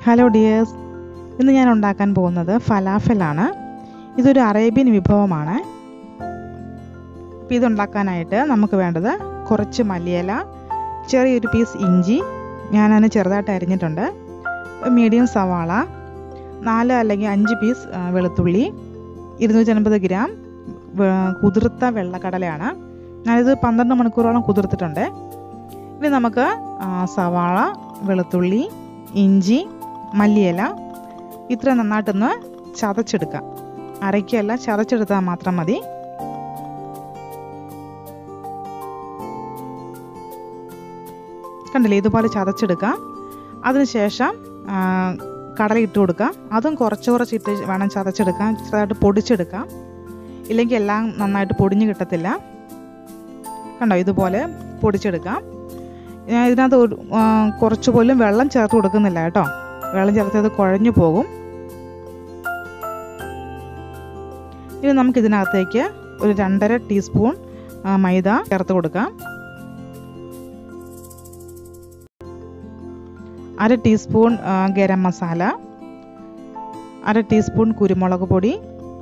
Hello dears, ഇന്ന് ഞാൻ ഉണ്ടാക്കാൻ പോകുന്നത് ഫലാഫലാണ്. ഇതൊരു അറേബ്യൻ വിഭവമാണ്. അപ്പോൾ ഇതുണ്ടാക്കാനായിട്ട് നമുക്ക് വേണ്ടത് കുറച്ച് മല്ലിയില, ചെറിയൊരു പീസ് ഇഞ്ചി, ഞാനതിന് ചെറുതായിട്ട് അരിഞ്ഞിട്ടുണ്ട്, മീഡിയം സവാള, 4 അല്ലെങ്കിൽ 5 പീസ് വെളുത്തുള്ളി, 250 ഗ്രാം കുതിർത്ത വെള്ളക്കടലയാണ്. ഞാനിത് 12 മണിക്കൂറോളം കുതിർത്തിട്ടുണ്ട്. ഇനി നമുക്ക് സവാള, വെളുത്തുള്ളി, ഇഞ്ചി, മല്ലിയില ഇത്ര നന്നായിട്ടൊന്ന് ചതച്ചെടുക്കാം. അരയ്ക്കല്ല, ചതച്ചെടുത്താൽ മാത്രം മതി. കണ്ടില്ലേ, ഇതുപോലെ ചതച്ചെടുക്കാം. അതിനുശേഷം കടല ഇട്ട് കൊടുക്കാം. അതും കുറച്ചിട്ട് വേണം ചതച്ചെടുക്കാം, ചെറുതായിട്ട് പൊടിച്ചെടുക്കാം, ഇല്ലെങ്കിൽ എല്ലാം നന്നായിട്ട് പൊടിഞ്ഞ് കിട്ടത്തില്ല. കണ്ടോ, ഇതുപോലെ പൊടിച്ചെടുക്കാം. ഞാൻ ഇതിനകത്ത് കുറച്ച് പോലും വെള്ളം ചേർത്ത് കൊടുക്കുന്നില്ല കേട്ടോ. വെള്ളം ചേർത്തത് കുഴഞ്ഞു പോകും. ഇനി നമുക്കിതിനകത്തേക്ക് ഒരു 2.5 ടീസ്പൂൺ മൈദ ചേർത്ത് കൊടുക്കാം. 1/2 ടീസ്പൂൺ ഗരം മസാല, 1/2 ടീസ്പൂൺ കുരുമുളക് പൊടി,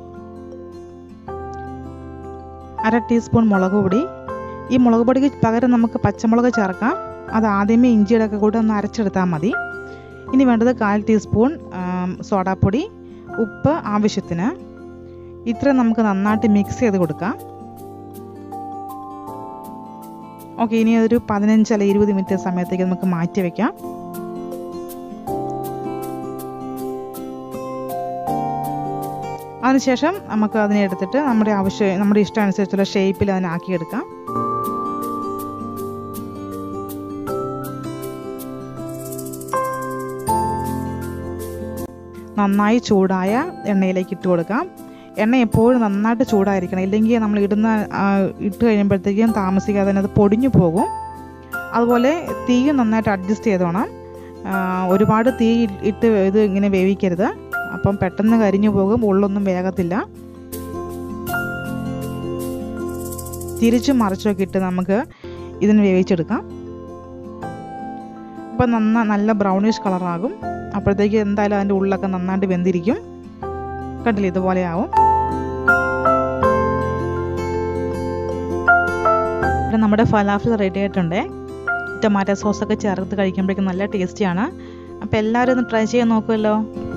1/2 ടീസ്പൂൺ മുളക് പൊടി. ഈ മുളക് പൊടിക്ക് പകരം നമുക്ക് പച്ചമുളക് ചേർക്കാം. അത് ആദ്യമേ ഇഞ്ചിയുടെ ഒക്കെ കൂടെ ഒന്ന് അരച്ചെടുത്താൽ മതി. ഇനി വേണ്ടത് 1/4 ടീസ്പൂൺ സോഡാപ്പൊടി, ഉപ്പ് ആവശ്യത്തിന്. ഇത്ര നമുക്ക് നന്നായിട്ട് മിക്സ് ചെയ്ത് കൊടുക്കാം. ഓക്കെ, ഇനി അതൊരു 15 അല്ലെങ്കിൽ 20 മിനിറ്റ് സമയത്തേക്ക് നമുക്ക് മാറ്റി വയ്ക്കാം. അതിനുശേഷം നമുക്ക് അതിനെ എടുത്തിട്ട് നമ്മുടെ ഇഷ്ടം അനുസരിച്ചുള്ള ഷേപ്പിൽ അതിനാക്കിയെടുക്കാം. നന്നായി ചൂടായ എണ്ണയിലേക്ക് ഇട്ട് കൊടുക്കാം. എണ്ണ എപ്പോഴും നന്നായിട്ട് ചൂടായിരിക്കണം, ഇല്ലെങ്കിൽ നമ്മൾ ഇട്ട് കഴിയുമ്പോഴത്തേക്കും താമസിക്കാതെ തന്നെ അത് പൊടിഞ്ഞു പോകും. അതുപോലെ തീയും നന്നായിട്ട് അഡ്ജസ്റ്റ് ചെയ്തോണം. ഒരുപാട് തീ ഇട്ട് ഇത് ഇങ്ങനെ വേവിക്കരുത്, അപ്പം പെട്ടെന്ന് കരിഞ്ഞു പോകും, ഉള്ളൊന്നും വേഗത്തില്ല. തിരിച്ചും മറിച്ചൊക്കെ ഇട്ട് നമുക്ക് ഇതിന് വേവിച്ചെടുക്കാം. അപ്പം നല്ല ബ്രൗണിഷ് കളറാകും. അപ്പോഴത്തേക്ക് എന്തായാലും അതിൻ്റെ ഉള്ളൊക്കെ നന്നായിട്ട് വെന്തിരിക്കും. കണ്ടില്ലേ, ഇതുപോലെ ആവും. നമ്മുടെ ഫലാഫൽ റെഡി ആയിട്ടുണ്ട്. ടൊമാറ്റോ സോസൊക്കെ ചേർത്ത് കഴിക്കുമ്പോഴേക്കും നല്ല ടേസ്റ്റിയാണ്. അപ്പോൾ എല്ലാവരും ഒന്ന് ട്രൈ ചെയ്യാൻ നോക്കുമല്ലോ.